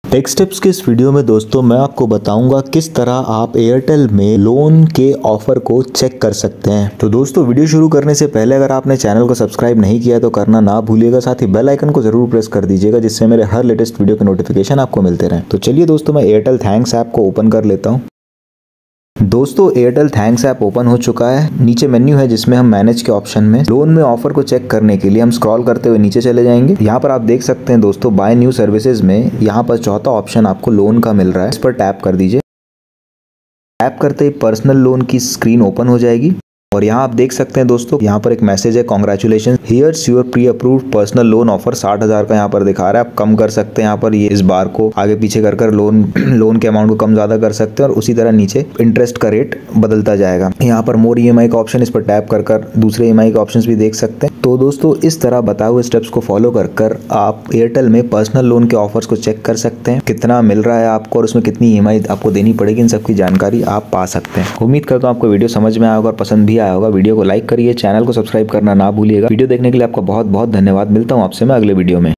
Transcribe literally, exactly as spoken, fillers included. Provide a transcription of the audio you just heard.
Take steps के इस video में दोस्तों मैं आपको बताऊंगा किस तरह आप एयरटेल में लोन के ऑफर को चेक कर सकते हैं। तो दोस्तों वीडियो शुरू करने से पहले अगर आपने चैनल को सब्सक्राइब नहीं किया तो करना ना भूलिएगा, साथ ही बेल आइकन को जरूर प्रेस कर दीजिएगा जिससे मेरे हर लेटेस्ट वीडियो के नोटिफिकेशन आपको मिलते रहें। तो चलिए दोस्तों मैं एयरटेल थैंक्स ऐप को ओपन कर लेता हूँ। दोस्तों एयरटेल थैंक्स ऐप ओपन हो चुका है। नीचे मेन्यू है जिसमें हम मैनेज के ऑप्शन में लोन में ऑफर को चेक करने के लिए हम स्क्रॉल करते हुए नीचे चले जाएंगे। यहाँ पर आप देख सकते हैं दोस्तों बाय न्यू सर्विसेज में यहाँ पर चौथा ऑप्शन आपको लोन का मिल रहा है, इस पर टैप कर दीजिए। टैप करते ही पर्सनल लोन की स्क्रीन ओपन हो जाएगी और यहाँ आप देख सकते हैं दोस्तों यहाँ पर एक मैसेज है, congratulation here's your pre approved personal loan offer. साठ हजार का यहाँ पर दिखा रहा है, आप कम कर सकते हैं यहाँ पर ये इस बार को आगे पीछे कर कर लोन लोन के अमाउंट को कम ज्यादा कर सकते हैं और उसी तरह नीचे इंटरेस्ट का रेट बदलता जाएगा। यहाँ पर मोर ईएमआई का ऑप्शन, इस पर टैप कर कर दूसरे ईएमआई के ऑप्शंस भी देख सकते हैं। तो दोस्तों इस तरह बताए हुए स्टेप्स को फॉलो कर कर आप एयरटेल में पर्सनल लोन के ऑफर्स को चेक कर सकते हैं, कितना मिल रहा है आपको और उसमें कितनी ईएमआई आपको देनी पड़ेगी, इन सब की जानकारी आप पा सकते हैं। उम्मीद करता हूँ आपको वीडियो समझ में आया होगा और पसंद भी आया होगा। वीडियो को लाइक करिए, चैनल को सब्सक्राइब करना ना भूलिएगा। वीडियो देखने के लिए आपका बहुत बहुत धन्यवाद। मिलता हूँ आपसे मैं अगले वीडियो में।